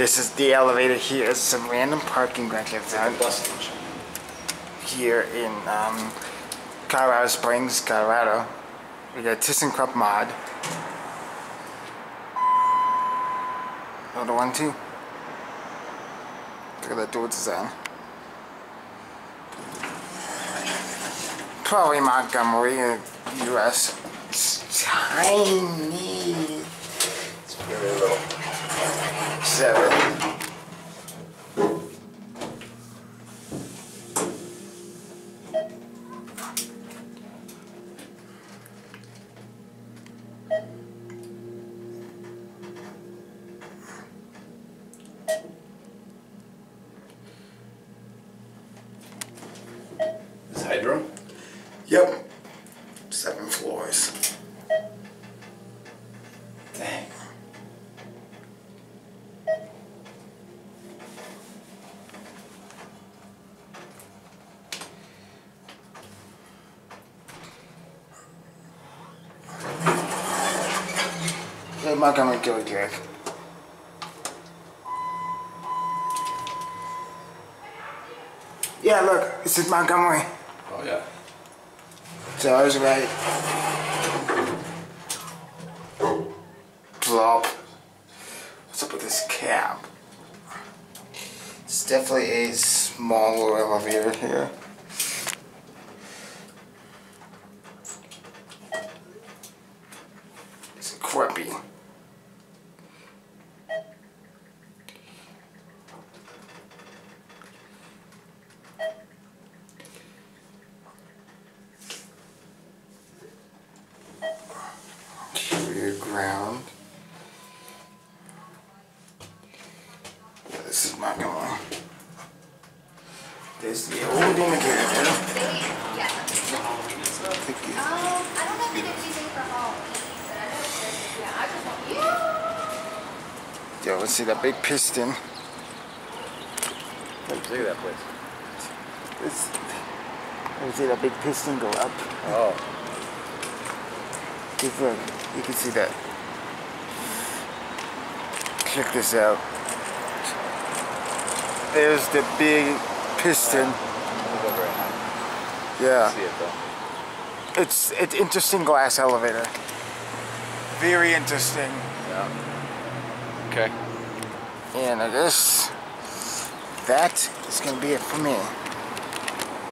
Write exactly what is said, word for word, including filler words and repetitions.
This is the elevator here. It's some random parking garage It's like a bus station. here in um, Colorado Springs, Colorado. We got ThyssenKrupp mod. Oh, the one too. Look at that door design. Probably Montgomery, U S It's tiny. It's very little. Seven. Is Hydro? Yep. Seven floors. Dang. Hey, Montgomery Gilly Jack. Yeah, look, this is Montgomery. Oh yeah. So I was right. Plop. What's up with this cab? It's definitely a smaller elevator here. It's crappy. Rear ground. Yeah, this is Montgomery. There's the old indicator. Yeah. Thank you. Um, I don't know if they're using for Halloween, but I know it's just, yeah, I just want you. Yo, let's see that big piston. Look at that place. Let's, let's see that big piston go up. Oh. Just look, you can see that. Check this out. There's the big piston. Yeah. See it though. It's it's interesting glass elevator. Very interesting. Yeah. Okay. And I guess that is gonna be it for me.